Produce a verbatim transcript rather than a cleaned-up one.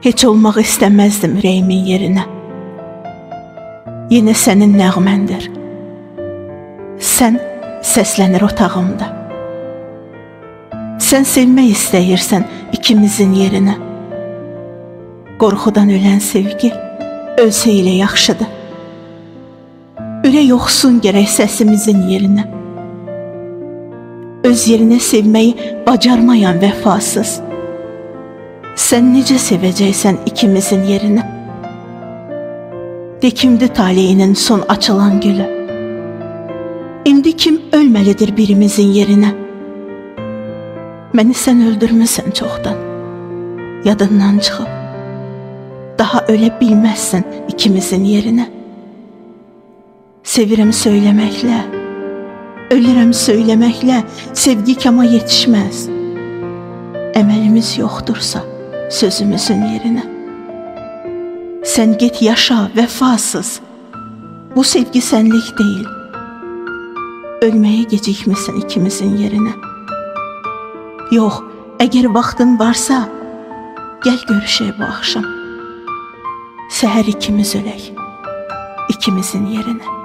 Heç olmaq istəməzdim ürəyimin yerinə. Yenə sənin nəğməndir. Sən səslənir otağımda. Sən sevmək istəyirsən ikimizin yerinə. Qorxudan ölən sevgi ölsə ilə yaxşıdır. Ürək yoxsun gərək səsimizin yerinə. Öz yerinə sevməyi bacarmayan vəfasız. Sən necə sevəcəksən ikimizin yerinə? De kimdir taleyinin son açılan gülü? İndi kim ölməlidir birimizin yerinə? Məni sən öldürmüsən çoxdan, yadından çıxıb. Daha ölə bilməzsən ikimizin yerinə. Sevirəm söyləməklə, ölürəm söyləməklə, sevgi kama yetişməz. Əməlimiz yoxdursa sözümüzün yerinə. Sən get yaşa vəfasız, bu sevgi sənlik deyil. Ölməyə gecikmirsən ikimizin yerinə. Yox, əgər vaxtın varsa, gəl görüşək bu axşam. Səhər ikimiz ölək, ikimizin yerinə.